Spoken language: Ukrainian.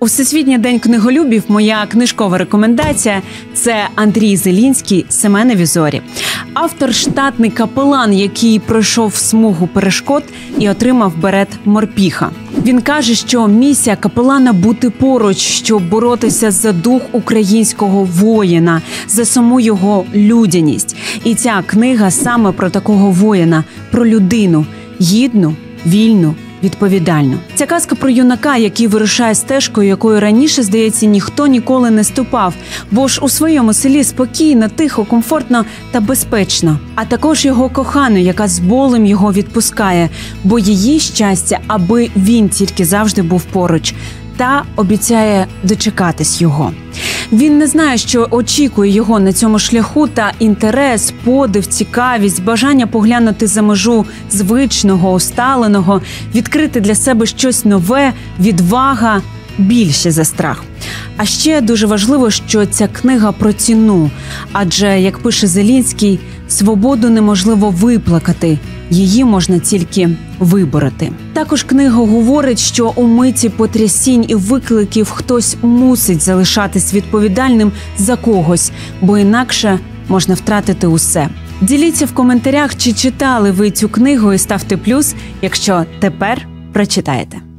У Всесвітній день книголюбів моя книжкова рекомендація – це Андрій Зелінський «Семенові зорі». Автор – штатний капелан, який пройшов смугу перешкод і отримав берет морпіха. Він каже, що місія капелана – бути поруч, щоб боротися за дух українського воїна, за саму його людяність. І ця книга саме про такого воїна, про людину – гідну, вільну, відповідальну. Ця казка про юнака, який вирушає стежкою, якою раніше, здається, ніхто ніколи не ступав, бо ж у своєму селі спокійно, тихо, комфортно та безпечно. А також його кохану, яка з болем його відпускає, бо її щастя, аби він тільки завжди був поруч, та обіцяє дочекатись його. Він не знає, що очікує його на цьому шляху, та інтерес, подив, цікавість, бажання поглянути за межу звичного, усталеного, відкрити для себе щось нове, відвага більше за страх. А ще дуже важливо, що ця книга про ціну, адже, як пише Зелінський, свободу неможливо виплакати, її можна тільки вибороти. Також книга говорить, що у миті потрясінь і викликів хтось мусить залишатись відповідальним за когось, бо інакше можна втратити усе. Діліться в коментарях, чи читали ви цю книгу, і ставте плюс, якщо тепер прочитаєте.